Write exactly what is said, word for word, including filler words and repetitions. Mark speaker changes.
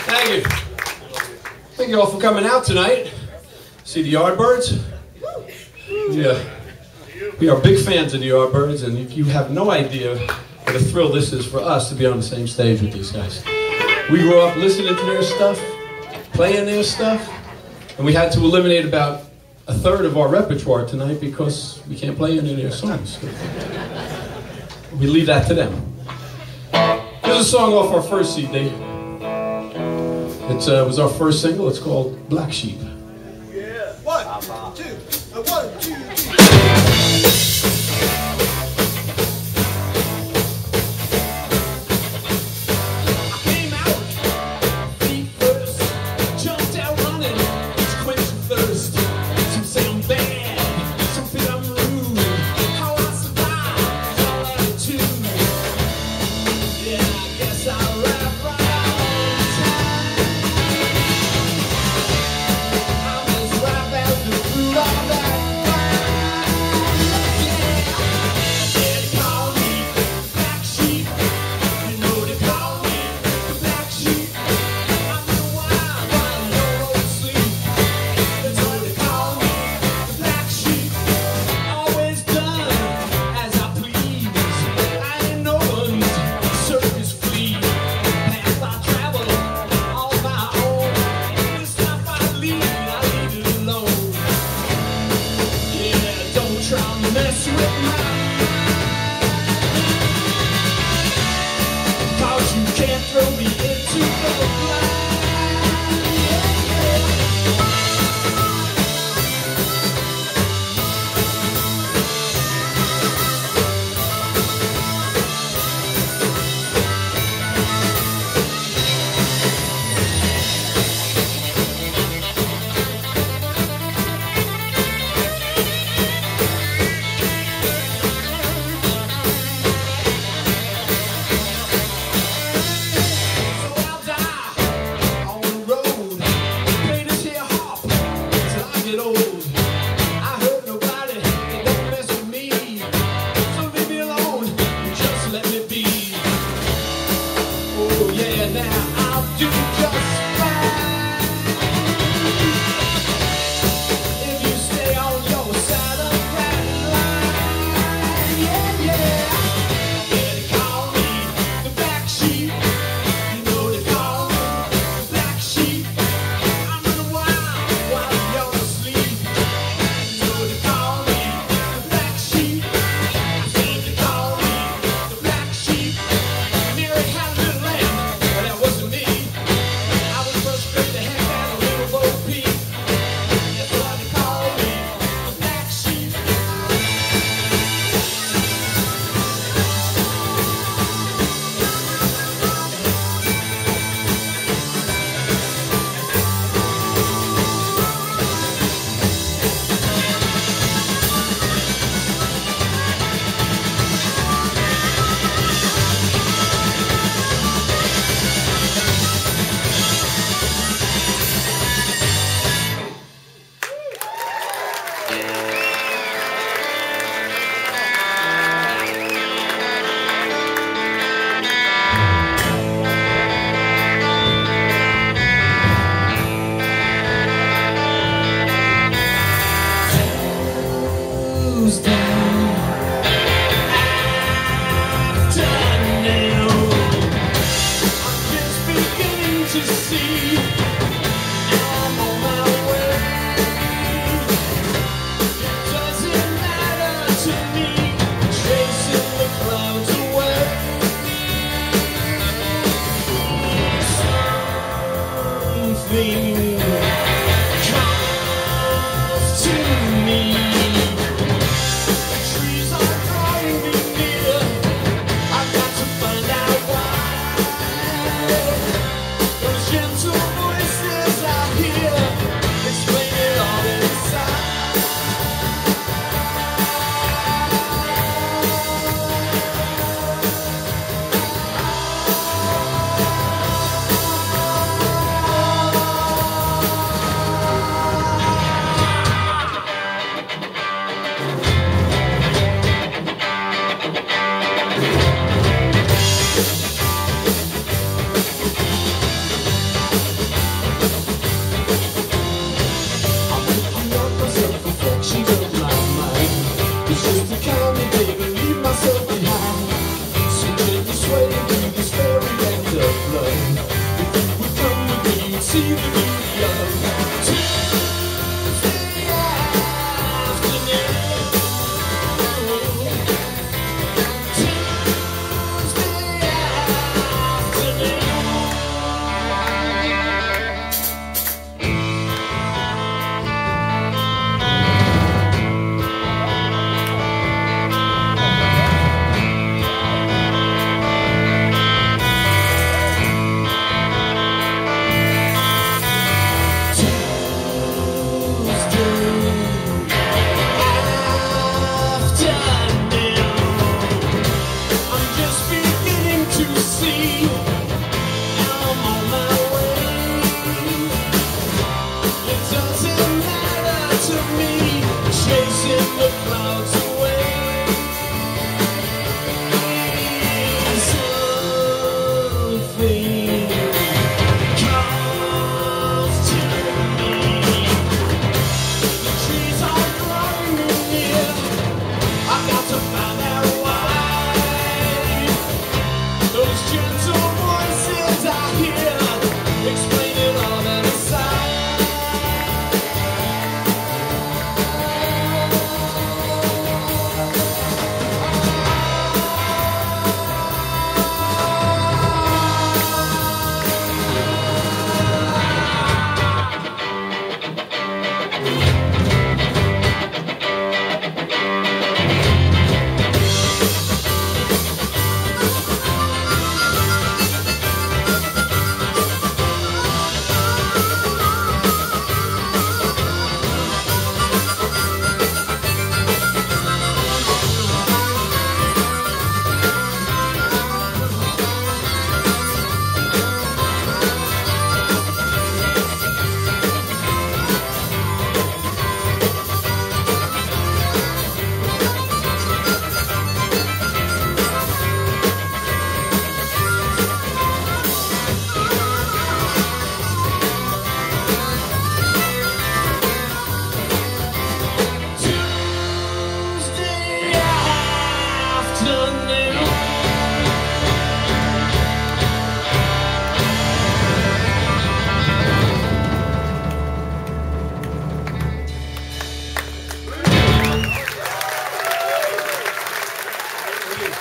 Speaker 1: Thank you. Thank you all for coming out tonight. See the Yardbirds? Yeah. We are big fans of the Yardbirds, and you have no idea what a thrill this is for us to be on the same stage with these guys. We grew up listening to their stuff, playing their stuff, and we had to eliminate about a third of our repertoire tonight because we can't play any of their songs. We leave that to them. Here's a song off our first C D. It uh, was our first single. It's called Black Sheep.
Speaker 2: Yeah. One, two, uh, one, two, three.
Speaker 1: see you.